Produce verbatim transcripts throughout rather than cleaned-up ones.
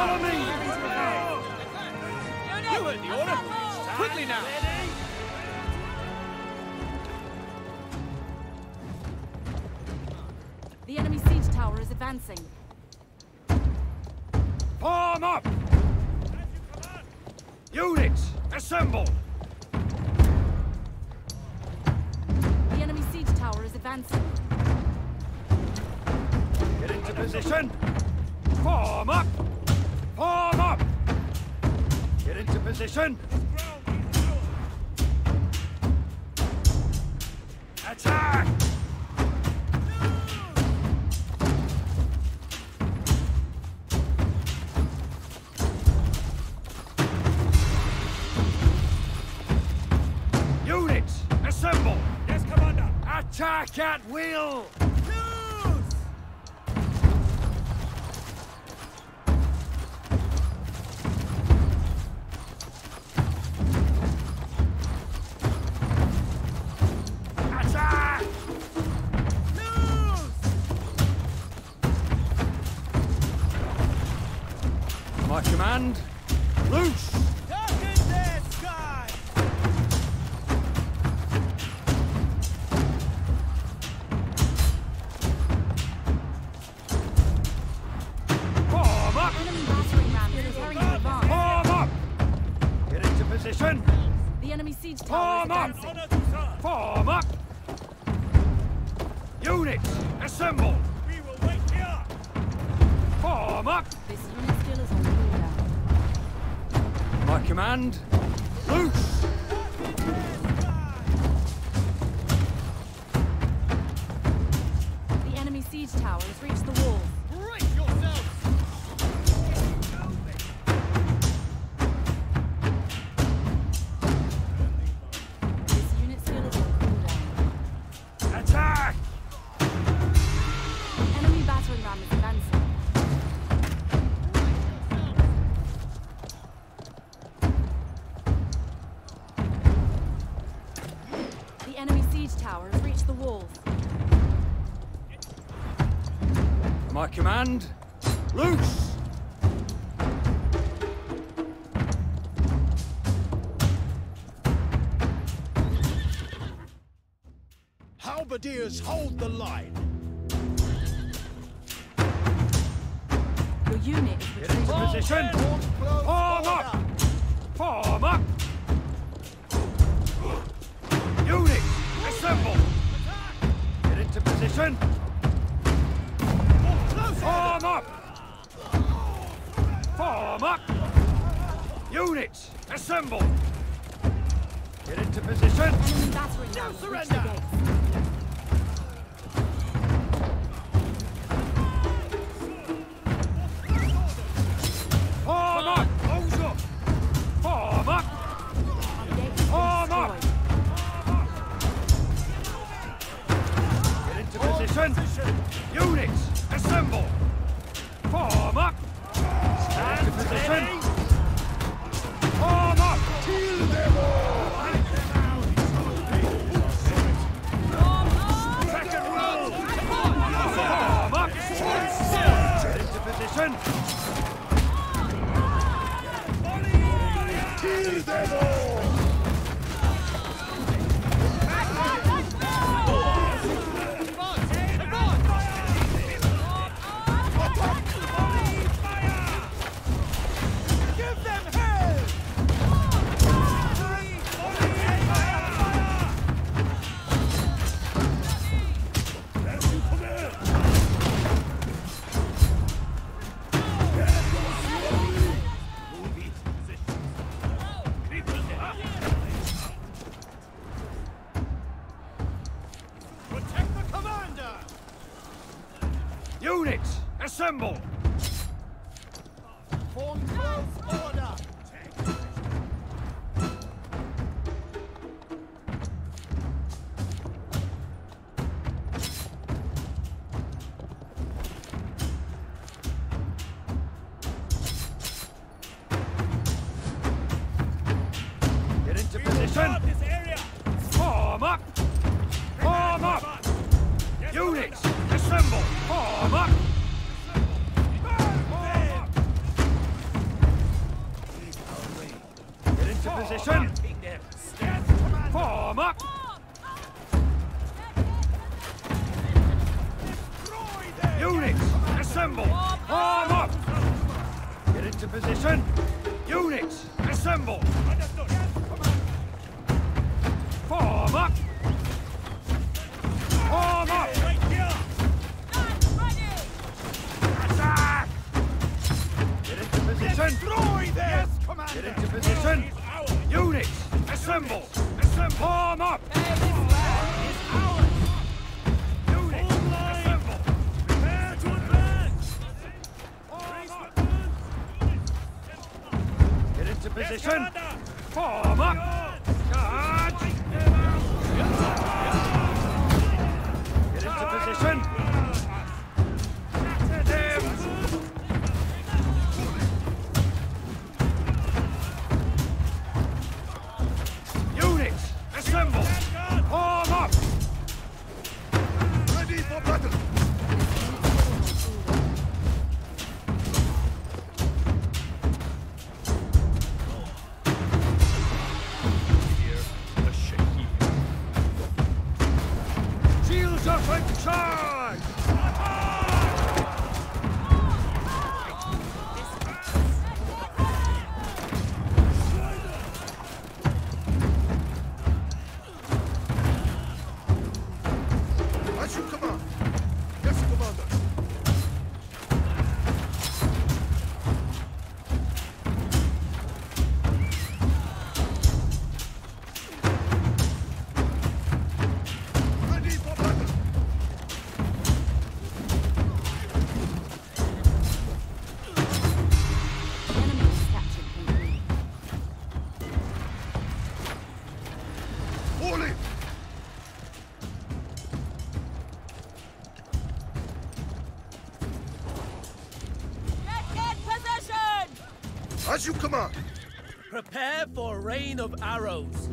Follow me! You heard the order! Quickly now! The enemy siege tower is advancing. Form up! Units, assemble! The enemy siege tower is advancing. Get into position! Form up! Form up! Get into position! Attack! Units, assemble! Yes, Commander! Attack at will! Attack! My command, loose! Darken their sky! Form up! Enemy battering ram is preparing to advance. Form up! Get into position! The enemy siege tower is Form up! advancing. Form up! Units, assemble! We will wait here! Form up! This unit skill is on cooldown. My command, loose! The enemy siege tower has reached the wall. Brace yourselves! This unit skill is on cooldown. Attack! Enemy battering ram is advancing. The enemy siege tower has reached the walls. My command, loose! Halberdiers, hold the line! Your unit is Get into retreating. position! Form up! Form up! Units, assemble! Get into position! Form up! Form up! Units, assemble! Get into position! Enemy battering ram has reached the surrender. gates. Form up! Form up! Gates Form up! destroyed. Get into position! Units, assemble! Form up! Stand into position! Form up! Kill them all! Second row! Form up! Get into position! Kill them all! Give them hell! Protect the commander! Units, assemble! Form close order! Get into We will position! guard this area! Form up! Form up! Units, assemble! Form up! Form up! into position. Units, assemble. Understood. Yes, Commander. Form up. Form up. Right here. Attack. Get into position. Destroy them. Yes, Commander. Get into position. Is ours. Units, assemble. Assemble. Form up. Is ours. Units, Hold line. assemble. Prepare to advance. Form up. Weapons. Get into Yes, position. Commander. Form up. Charge. Get into position. Shatter them. Units, assemble. Form up. Ready for battle. Shields up and charge. As you command. Yes, Commander. Ready for battle. Enemy has captured Point B. Fall in. Get in position! As you command. Prepare for rain of arrows.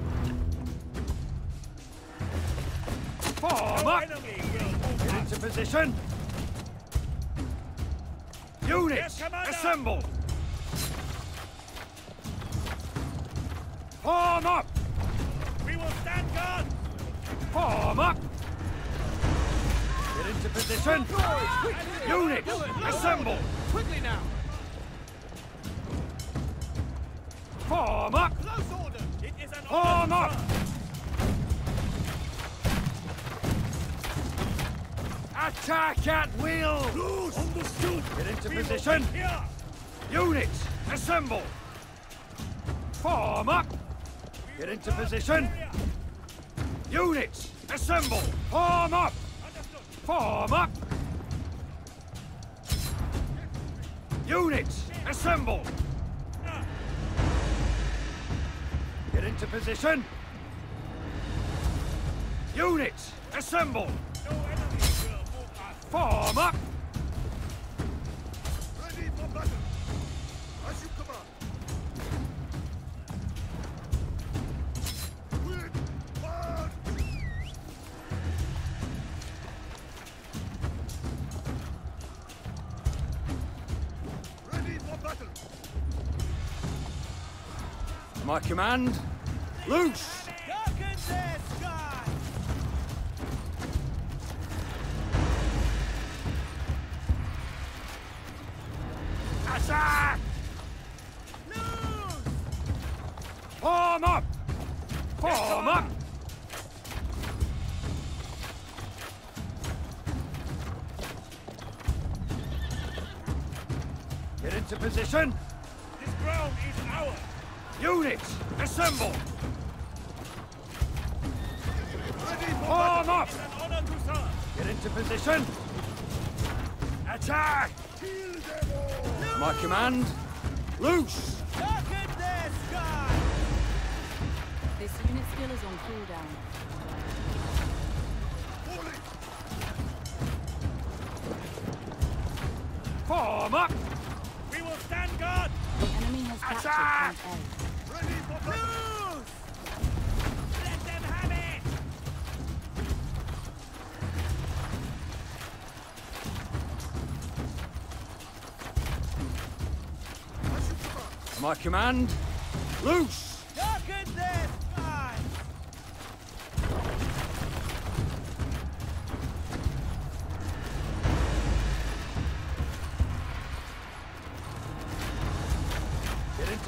Form up. Get into position. Units, Yes, Commander. assemble. Form up. We will stand guard. Form up. Get into position. Units, assemble. Quickly now. Form up. Close order. It is an Form order. up. Attack at will. Loose. Understood. Get into We will position. wait here. Units, assemble. Form up. Get into position. Units, assemble. Form up. Understood. Form up. Units, assemble. Get into position. Units, assemble. No enemy will move us. Form up. Ready for battle. As you command. Wind, march. Ready for battle. My command, loose. Darken their sky. Attack. Loose. Form up. Form up. Get into position. This ground is ours. Units, assemble. Ready for Form battle. up. It's an honor to serve. Get into position. Attack. Kill them all. My command, loose. Darken their sky. This unit skill is on cooldown. Fall in. Form up. We will stand guard. The enemy has captured Attack! Point A. Ready for battle. Loose. Let them have it. As you command. My command, loose. Darken their sky.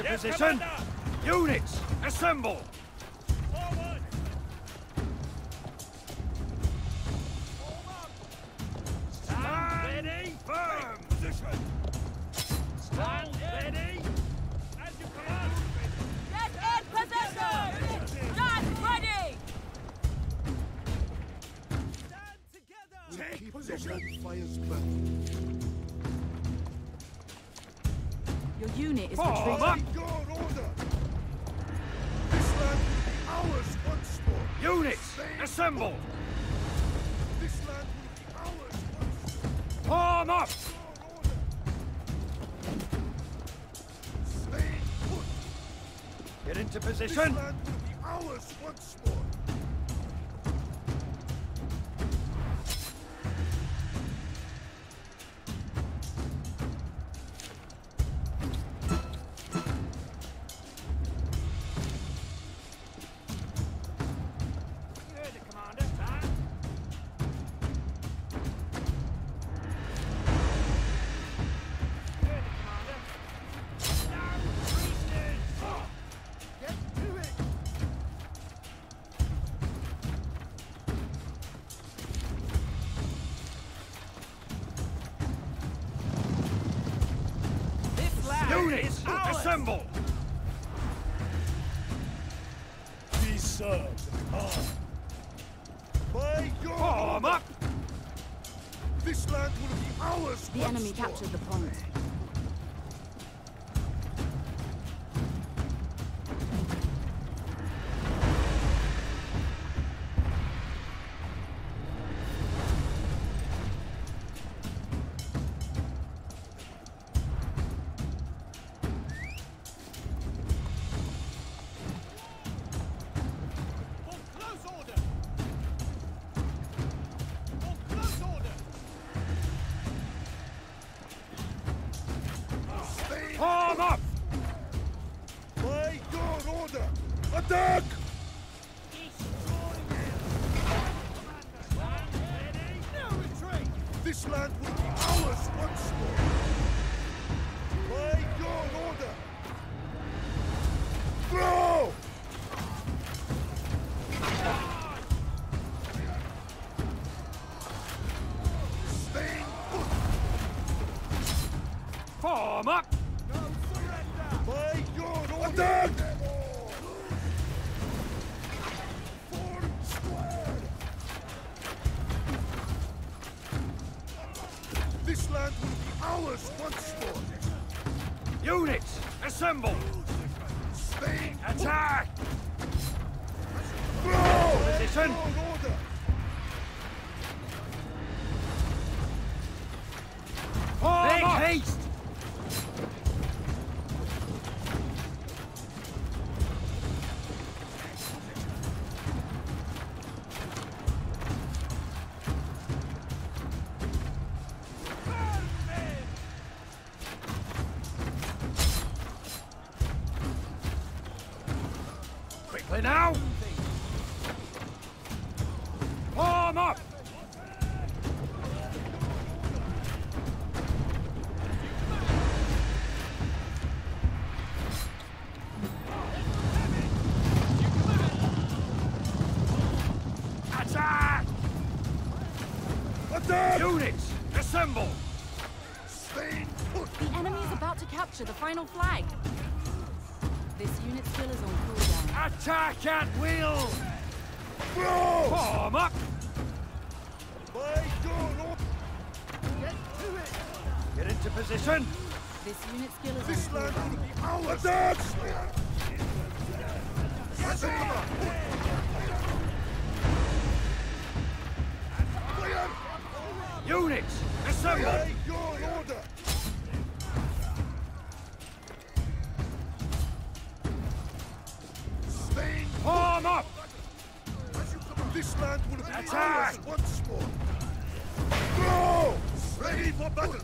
Yes, position! Commander! Units, assemble! Forward! Stand ready, firm! Position! Stand ready! As you command! Get in position! Stand ready! Stand together! Take position. Fires back. Your unit is Form retreating. up! Your order. This land will be ours once more. Units, assemble! This land will be ours once more. Form up! Your order. Stay put. Get into This position! land will be ours once more. You heard the commander, Time. You heard the commander. Down, priesters! Get to it. This land Units, is ours. assemble! Be served. Ah. By your Form order. up! This land will be ours The once enemy more. captured the point. For close order! For close order! Stay Form up! by your order. Attack! No retreat! This land will be ours once more. By your order. Throw! Stay put. Form up! No surrender! By your order. Attack! Form squared. This land will be ours once more. Units, assemble! Stay Attack! Throw! Position. Your order. Form Make up! haste! Quickly now! Form up! Attack! Attack! Units, assemble! Stay put. The enemy is about to capture the final flag. This unit skill is on cooldown. Attack at will! Throw! Form up! By your order. Get to it! Get into position! This unit skill is This on land cooldown. will be ours. Attack! Attack! Fire! Units, assemble! By your order. Stay Form up! as you come. This land will be Attack! ours once more. Throw! Ready for battle.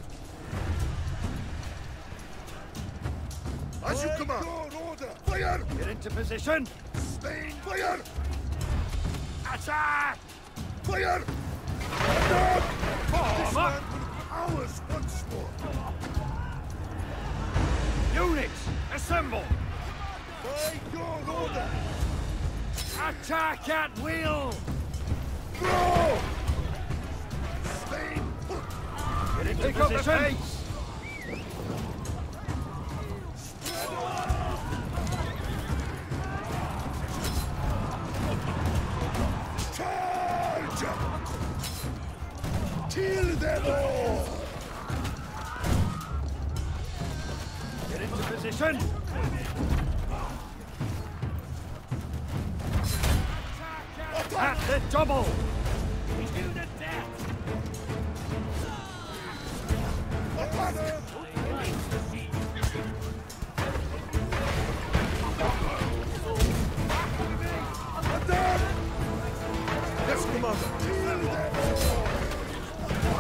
As you command. Your order. Fire! Get into position! Stay. Fire! Attack! Fire! Attack! This Form land up! will be ours once more. Units, Assemble! By your order! Attack at will! Go! Stay put! Get into Pick up the position! pace! Charge! Kill them all! Get into position! At the double! You the death! Attack! Attack! Yes, Commander. Kill them all!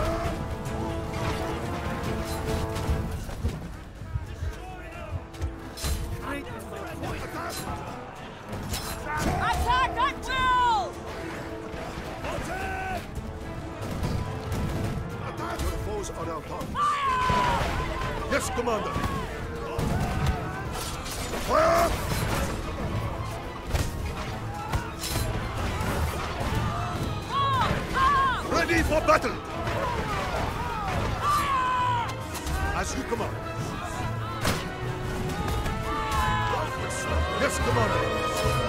Attack at will! Attack! Attack! Your foes are outnumbered. Yes, Commander. Fire! Ready for battle! As you command. Yes, Commander.